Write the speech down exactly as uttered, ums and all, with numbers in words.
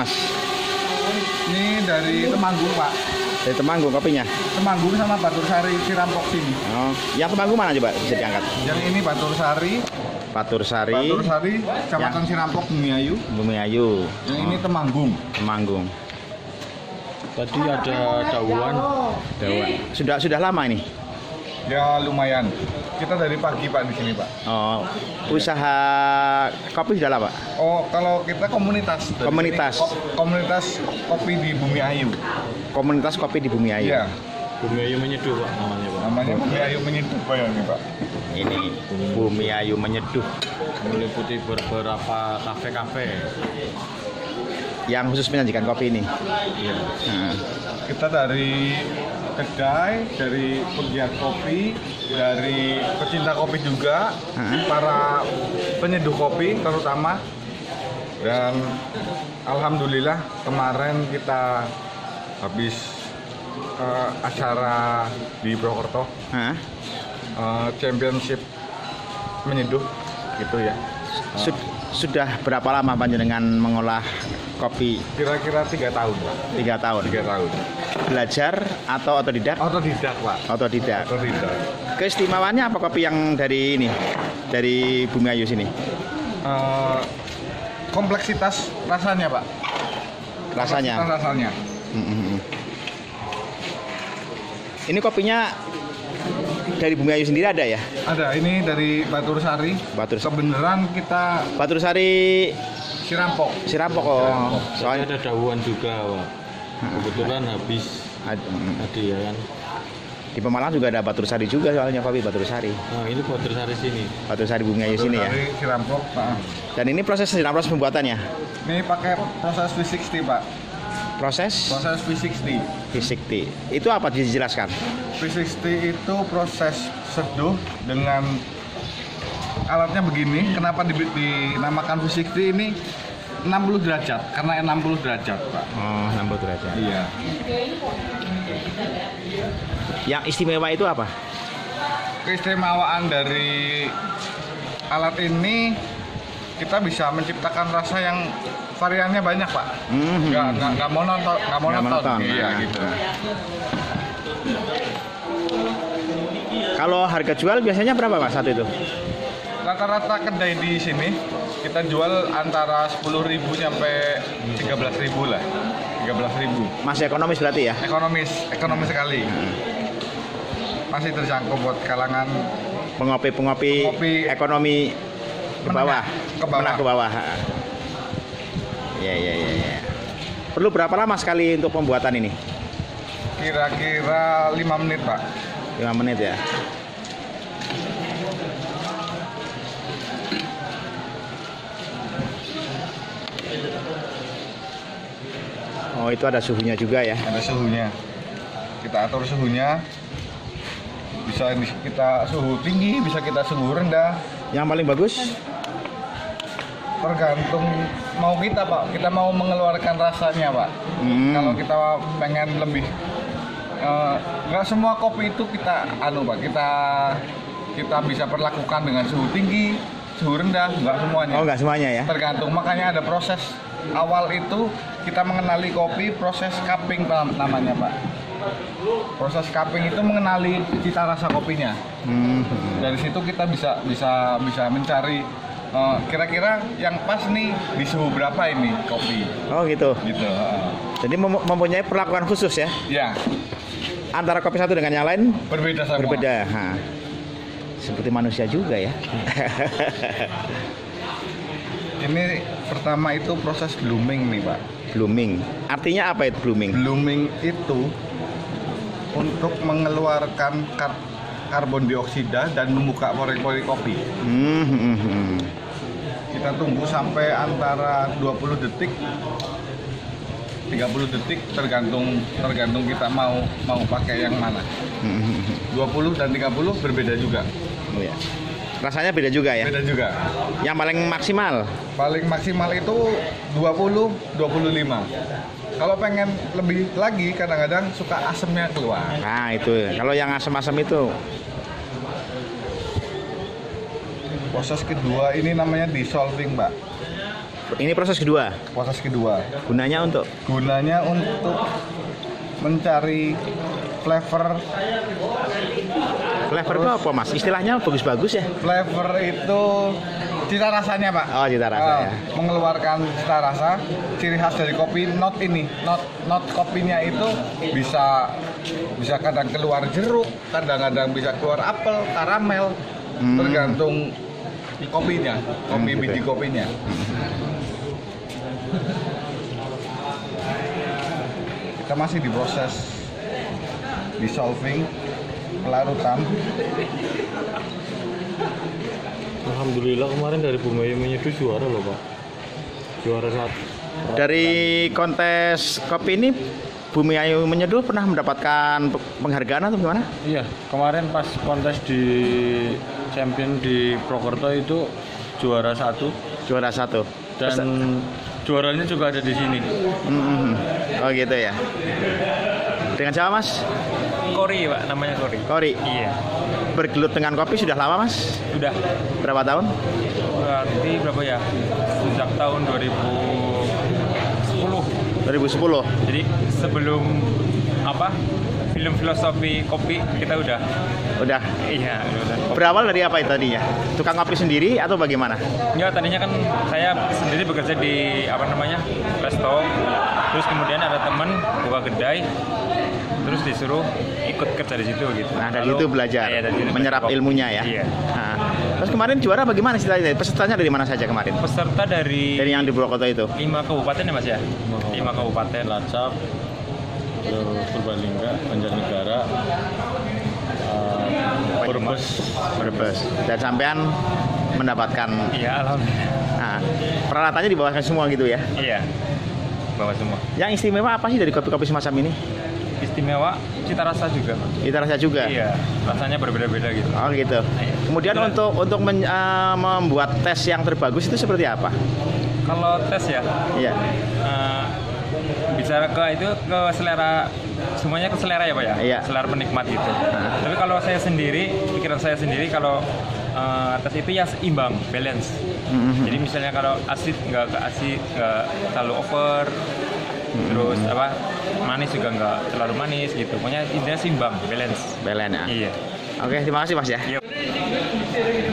Mas? Ini dari Temanggung, Pak. Dari Temanggung kopinya? Temanggung sama Batursari Cirampok sini. Oh, yang Temanggung mana coba bisa diangkat? Yang ini Batursari. Batursari. Batursari, Kecamatan Cirampok, Bumiayu. Bumiayu. Yang ini Temanggung. Temanggung. Tadi ada dawan. Dawan. Sudah sudah lama ini? Ya lumayan. Kita dari pagi, Pak, di sini, Pak. Oh, usaha kopi sudah lama, Pak? Oh, kalau kita komunitas. Dari Komunitas. sini, ko- komunitas kopi di Bumiayu. Komunitas kopi di Bumiayu. Iya. Bumiayu Menyeduh, Pak, namanya, Pak. Namanya Bumiayu Menyeduh, Pak, ya, ini, Pak. Ini Bumiayu Menyeduh Meliputi beberapa kafe-kafe. yang khusus menyajikan kopi ini. Iya. Nah, Kita dari kedai, dari pegiat kopi, dari pecinta kopi juga, Heeh. para penyeduh kopi terutama. Dan alhamdulillah kemarin kita habis eh, acara di Purwokerto, Hah? eh, championship menyeduh gitu ya. Sud- sudah berapa lama panjenengan mengolah kopi? Kira-kira tiga tahun, Pak. Tiga tahun. Tiga tahun. Belajar atau otodidak? Otodidak, Pak. Otodidak. Otodidak. Keistimewaannya apa kopi yang dari ini, dari Bumiayu sini? Eh, kompleksitas rasanya, Pak. Rasanya. Kompleksitas rasanya. Mm-mm. Ini kopinya dari Bumiayu sendiri ada ya? Ada, ini dari Batursari. Batur Kebenaran kita Batursari Cirampok. Cirampok oh. Soalnya Soalnya ada dawan juga, Pak. Kebetulan habis ad- mm. tadi ya kan. di Pemalang juga ada Batursari juga soalnya kopi Batursari. Nah, ini Batursari sini. Batursari Bumiayu sini ya. Dari Cirampok, Pak. Dan ini proses dalam proses pembuatannya. Ini pakai proses V enam puluh, Pak. Proses Proses V enam puluh. fisik tea. Itu apa dijelaskan? V enam puluh itu proses seduh dengan alatnya begini. Kenapa di- dinamakan V enam puluh ini? enam puluh derajat, karena enam puluh derajat, Pak. Oh, enam puluh derajat. Iya. Yang istimewa itu apa? Keistimewaan dari alat ini, kita bisa menciptakan rasa yang variannya banyak, Pak. Mhm. Nggak, nggak, nggak monoton, nggak monoton. monoton. Iya, Nah. gitu. Kalau harga jual biasanya berapa Pak satu itu? Rata-rata kedai di sini kita jual antara sepuluh ribu sampai tiga belas ribu lah. tiga belas ribu. Masih ekonomis berarti ya? Ekonomis, ekonomis sekali. Masih terjangkau buat kalangan Pengopi-pengopi Pengopi ekonomi ke bawah, ke bawah. menengah ke bawah. Ya, ya, ya, ya. Perlu berapa lama sekali untuk pembuatan ini? kira-kira lima menit, Pak. lima menit ya. Oh, itu ada suhunya juga ya. Ada suhunya. Kita atur suhunya. Bisa di- kita suhu tinggi, bisa kita suhu rendah. Yang paling bagus Tergantung mau kita, Pak. Kita mau mengeluarkan rasanya, Pak. Hmm. Kalau kita pengen lebih eh, nggak semua kopi itu kita anu, Pak. Kita kita bisa perlakukan dengan suhu tinggi, suhu rendah, nggak semuanya. Oh, enggak semuanya ya. Tergantung, makanya ada proses awal itu kita mengenali kopi, proses cupping nam- namanya, Pak. Proses cupping itu mengenali cita rasa kopinya. Hmm. Dari situ kita bisa bisa bisa mencari eh, kira-kira yang pas nih di suhu berapa ini kopi. Oh, gitu. Gitu. heeh. Jadi mem- mempunyai perlakuan khusus ya. Ya, Antara kopi satu dengan yang lain berbeda semua. berbeda. Ha. Seperti manusia juga ya. Ini pertama itu proses blooming nih, Pak. Blooming. Artinya apa itu blooming? Blooming itu untuk mengeluarkan kar- karbon dioksida dan membuka pori-pori kopi. Hmm, hmm, hmm. Kita tunggu sampai antara dua puluh detik, tiga puluh detik, tergantung tergantung kita mau mau pakai yang mana. Hmm, hmm, hmm. dua puluh dan tiga puluh berbeda juga. Oh, ya. Rasanya beda juga ya. Beda juga. Yang paling maksimal. Paling maksimal itu dua puluh, dua puluh lima. Kalau pengen lebih lagi, kadang-kadang suka asemnya keluar. Nah, itu. Kalau yang asam-asam itu. Proses kedua ini namanya dissolving, Pak. Ini proses kedua. Proses kedua. Gunanya untuk Gunanya untuk mencari flavor. flavor itu apa Mas? Istilahnya bagus-bagus ya. Flavor itu cita rasanya, Pak. Oh, cita rasa Ah, ya. Mengeluarkan cita rasa, ciri khas dari kopi. Not ini, not not kopinya itu bisa bisa kadang keluar jeruk, kadang-kadang bisa keluar apel, karamel, Hmm. tergantung kopinya, kopi Hmm, gitu biji ya. kopinya. Kita masih di proses dissolving, pelarutan. Alhamdulillah kemarin dari Bumayu Menyeduh juara loh Pak. Juara satu. Dari kontes kopi ini Bumi Ayu Menyeduh pernah mendapatkan penghargaan atau gimana? Iya, kemarin pas kontes di champion di Prokerto itu juara satu Juara satu. dan juaranya juga ada di sini. Hmm. Oh gitu ya. Dengan siapa Mas? Kori Pak, namanya Kori. Kori. Iya. Bergelut dengan kopi sudah lama Mas? Udah Berapa tahun? berarti berapa ya? Sejak tahun dua ribu sepuluh. dua ribu sepuluh. Jadi sebelum apa? Film filosofi kopi kita udah. Udah. Iya, udah. Berawal dari apa itu tadinya? Tukang kopi sendiri atau bagaimana? Ya tadinya kan saya sendiri bekerja di apa namanya? Resto. Terus kemudian ada teman buka kedai. Terus disuruh ikut kerja di situ gitu. Nah dari Lalu- itu belajar, Iya, dari situ menyerap belajar kopi. ilmunya ya. Iya. Nah, terus kemarin juara bagaimana istilahnya? Pesertanya dari mana saja kemarin? Peserta dari Dari yang di Purwokerto itu. lima kabupaten ya Mas ya? Lima kabupaten. Cilacap, terus Purbalingga, Banjarnegara, uh, Brebes. Brebes. Dan sampean mendapatkan. Iya, alhamdulillah. Nah, peralatannya dibawakan semua gitu ya. Iya. Bawa semua. Yang istimewa apa sih dari kopi-kopi semacam ini? Istimewa cita rasa juga. Kita rasa juga. Iya, rasanya berbeda-beda gitu. Oh gitu. Iya. Kemudian Betul. untuk untuk men- eh, membuat tes yang terbagus itu seperti apa? Kalau tes ya, Iya. eh, bicara ke itu ke selera, semuanya ke selera ya Pak ya? Iya. Selera penikmat gitu. Nah. Tapi kalau saya sendiri, pikiran saya sendiri kalau eh, tes itu ya seimbang, balance. Mhm. Jadi misalnya kalau asid nggak ke asid, nggak terlalu over, terus apa manis juga nggak terlalu manis gitu. Pokoknya intinya seimbang, balance. Belen ya. Iya. Oke, terima kasih Mas ya. Iya.